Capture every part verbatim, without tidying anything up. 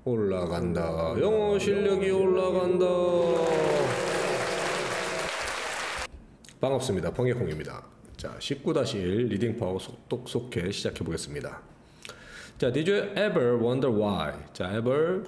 올라간다. 영어 실력이 올라간다. 반갑습니다. 펑개콩입니다. 자, 십구 일 리딩 파워 속독속해 시작해 보겠습니다. 자, did you ever wonder why? 자, ever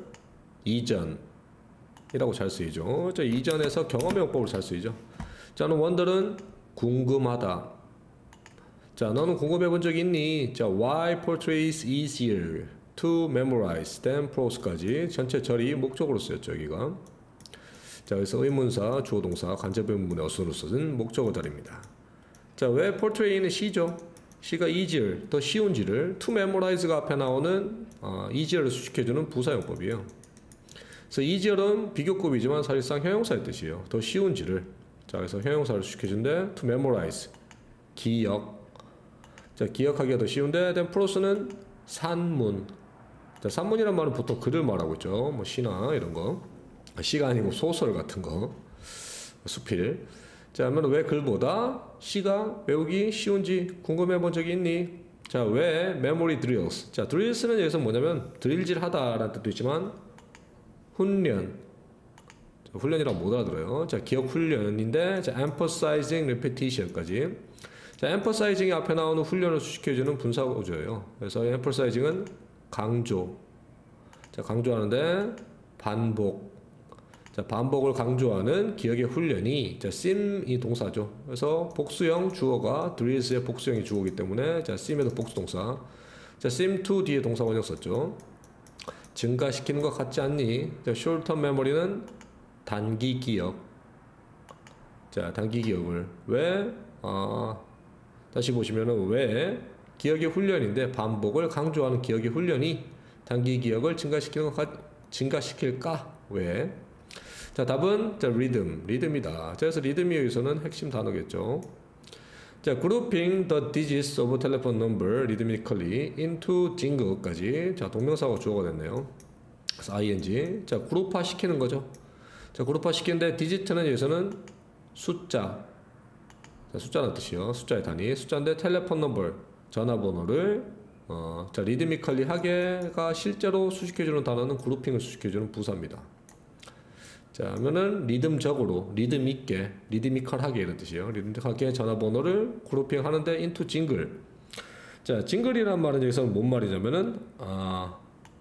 이전이라고 잘 쓰이죠. 자, 이전에서 경험의 용법으로 잘 쓰이죠. 자, 너 wonder는 궁금하다. 자, 너는 궁금해 본 적 있니? 자, why portrays easier to memorize than prose까지 전체 절이 목적으로 쓰였죠, 여기가. 자, 그래서 의문사, 주어 동사, 간접 의문문의 어순으로 써진 목적어 자리입니다. 자, 왜 portray는 시죠? 시가 easier, 더 쉬운지를 to memorize가 앞에 나오는 어, easier를 수식해주는 부사용법이에요. 그래서 easier은 비교급이지만 사실상 형용사의 뜻이에요. 더 쉬운지를. 자, 그래서 형용사를 수식해준데 to memorize, 기억. 자, 기억하기가 더 쉬운데 then prose는 산문. 자, 산문이란 말은 보통 글을 말하고 있죠. 뭐 시나 이런 거. 시가 아니고 소설 같은 거. 수필. 자, 그러면 왜 글보다 시가 외우기 쉬운지 궁금해 본 적이 있니? 자, 왜 memory drills? 자, drills는 여기서 뭐냐면 드릴질 하다라는 뜻도 있지만 훈련. 자, 훈련이라고 못 알아들어요. 자, 기억 훈련인데 자, emphasizing repetition까지. 자, emphasizing이 앞에 나오는 훈련을 수식해주는 분사구조예요. 그래서 emphasizing은 강조. 자, 강조하는데 반복. 자, 반복을 강조하는 기억의 훈련이 자, sim이 동사죠. 그래서 복수형 주어가 drills의 복수형이 주어이기 때문에 자, sim에도 복수 동사. 자, sim to 뒤에 동사 원형 썼죠. 증가시키는 것 같지 않니? 자, short term memory는 단기 기억. 자, 단기 기억을 왜 아, 다시 보시면은 왜 기억의 훈련인데 반복을 강조하는 기억의 훈련이 단기 기억을 증가시키는 것 같, 증가시킬까? 왜? 자, 답은 자, 리듬, 리듬이다. 자, 그래서 리듬이 여기서는 핵심 단어겠죠. 자, grouping the digits of telephone number rhythmically into jingle까지. 자, 동명사가 주어가 됐네요. 그래서 ing. 자, 그룹화 시키는 거죠. 자, 그룹화 시키는데 digit는 여기서는 숫자. 자, 숫자는 뜻이요. 숫자의 단위. 숫자인데 텔레폰 넘버, 전화번호를 어, 자, 리드미컬리 하게가 실제로 수식해주는 단어는 그룹핑을 수식해주는 부사입니다. 자, 하면은 리듬적으로, 리듬 있게, 리드미컬하게 이런 뜻이에요. 리드미컬하게 전화번호를 그룹핑 하는데 into 징글. 자, 징글이란 말은 여기서 뭔 말이냐면은 아,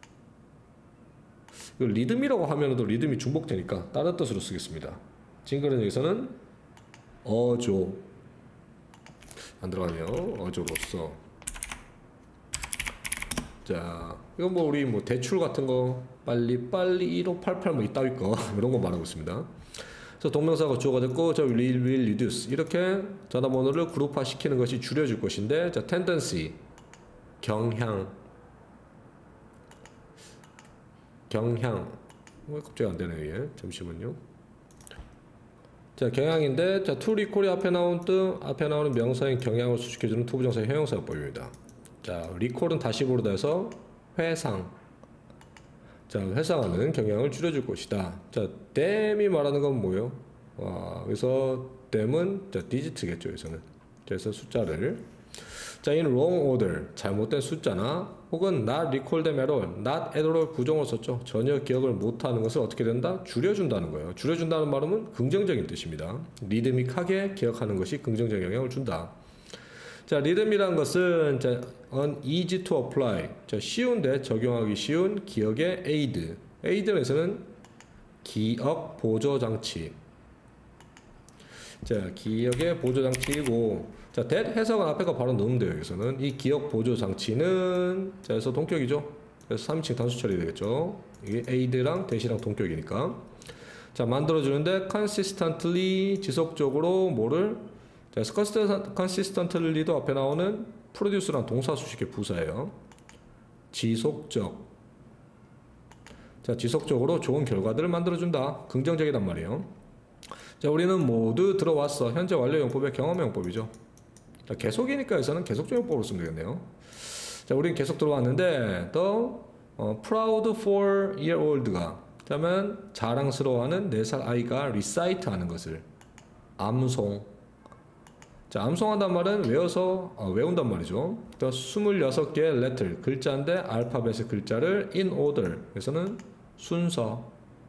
리듬이라고 하면은 리듬이 중복되니까 다른 뜻으로 쓰겠습니다. 징글은 여기서는 어조. 안 들어가네요. 어조로서. 자, 이건 뭐 우리 뭐 대출 같은 거 빨리 빨리 일오팔팔 뭐 이따위 거 이런 거 말하고 있습니다. 그래서 동명사가 주어가 됐고 저 will, will reduce 이렇게 전화번호를 그룹화 시키는 것이 줄여줄 것인데 자, tendency 경향 경향 왜 갑자기 안 되네 이게. 잠시만요. 자, 경향인데 자, to recall이 앞에 나온 뜻 앞에 나오는 명사인 경향을 수식해주는 투부정사의 형용사법입니다. 자, recall은 다시 부르다 해서 회상. 자, 회상하는 경향을 줄여줄 것이다. 자, dam이 말하는 건 뭐예요? 와, 그래서 dam은 자, digit겠죠, 여기서는. 그래서 숫자를. 자, in wrong order, 잘못된 숫자나 혹은 not recall them at all, not at all 부정을 썼죠. 전혀 기억을 못하는 것을 어떻게 된다? 줄여준다는 거예요. 줄여준다는 말은 긍정적인 뜻입니다. 리드믹하게 기억하는 것이 긍정적 영향을 준다. 자, 리듬이란 것은 자, on easy to apply. 자, 쉬운데 적용하기 쉬운 기억의 aid. aid에서는 기억 보조 장치. 자, 기억의 보조 장치이고, 자, that 해석은 앞에 거 바로 넣으면 돼요. 여기서는 이 기억 보조 장치는 자, 그래서 동격이죠. 그래서 삼 인칭 단수 처리 되겠죠. 이게 aid랑 that이랑 동격이니까. 자, 만들어주는데 consistently 지속적으로 뭐를 자, consistently도 앞에 나오는 produce란 동사 수식의 부사예요. 지속적. 자, 지속적으로 좋은 결과들을 만들어준다. 긍정적이란 말이에요. 자, 우리는 모두 들어왔어. 현재 완료 용법의 경험 용법이죠. 자, 계속이니까 여기서는 계속적 용법으로 쓰면 되겠네요. 자, 우리는 계속 들어왔는데 the 어, proud four year old가 그러면 자랑스러워하는 네 살 아이가 recite 하는 것을 암송. 자, 암송한단 말은 외워서 어, 외운단 말이죠. 또 스물여섯 개의 letter 글자인데 알파벳의 글자를 in order 그래서는 순서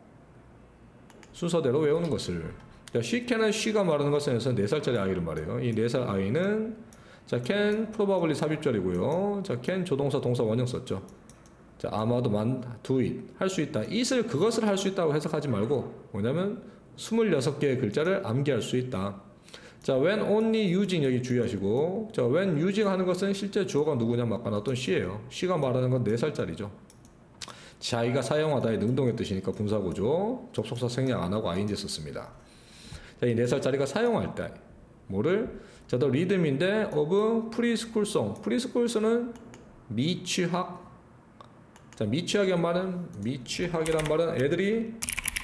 순서대로 외우는 것을. 자, she can은 she가 말하는 것은 네 살짜리 아이를 말해요. 이 네 살 아이는 자, can probably 삽입절이고요. 자, can 조동사 동사 원형 썼죠. 자, 아마도 만 do it 할 수 있다. it을 그것을 할 수 있다고 해석하지 말고 뭐냐면 스물여섯 개의 글자를 암기할 수 있다. 자, when only using 여기 주의하시고, 자, when using 하는 것은 실제 주어가 누구냐 막아놨던 she예요. she가 말하는 건 네 살짜리죠. 자기가 사용하다의 능동의 뜻이니까 분사구조, 접속사 생략 안 하고 아이엔지 썼습니다. 자, 이 네 살짜리가 사용할 때 뭐를? 자, the rhythm인데 of preschool song. preschool song은 미취학. 자, 미취학이란 말은 미취학이란 말은 애들이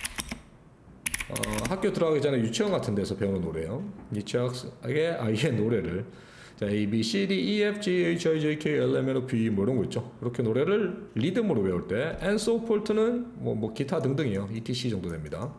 어, 학교 들어가기 전에 유치원 같은 데서 배우는 노래예요. 미취학의 아이의 노래를 자, A, B, C, D, E, F, G, H, I, J, K, L, M, N, O, P 뭐 이런 거 있죠. 이렇게 노래를 리듬으로 배울 때 and so forth는 뭐, 뭐 기타 등등이요. 이티씨 정도 됩니다.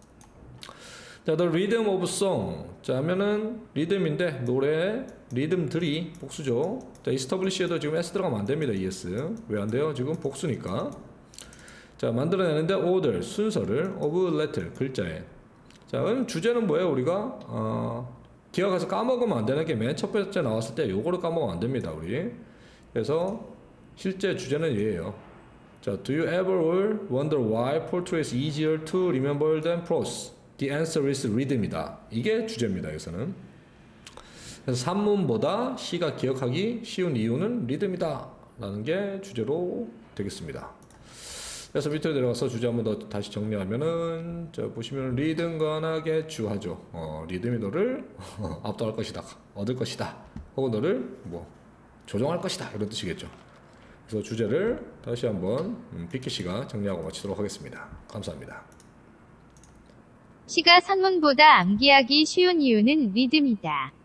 자, the rhythm of song. 자, 하면은 리듬인데 노래 리듬들이 복수죠. 자, establish에도 지금 S 들어가면 안 됩니다. es. 왜 안 돼요? 지금 복수니까. 자, 만들어내는데 order 순서를 of letter 글자에. 자, 그럼 주제는 뭐예요? 우리가 어, 기억해서 까먹으면 안 되는 게 맨 첫 번째 나왔을 때 요거를 까먹으면 안 됩니다. 우리. 그래서 실제 주제는 얘예요. 자, do you ever wonder why poetry is easier to remember than prose? The answer is rhythm이다. 이게 주제입니다. 여기서는. 그래서 산문보다 시가 기억하기 쉬운 이유는 리듬이다 라는 게 주제로 되겠습니다. 그래서 밑으로 내려가서 주제 한번 더 다시 정리하면은 자, 보시면 리듬 관하게 주하죠. 어, 리듬이 너를 압도할 것이다, 얻을 것이다, 혹은 너를 뭐 조종할 것이다 이런 뜻이겠죠. 그래서 주제를 다시 한번 음, 피키 씨가 정리하고 마치도록 하겠습니다. 감사합니다. 시가 산문보다 암기하기 쉬운 이유는 리듬이다.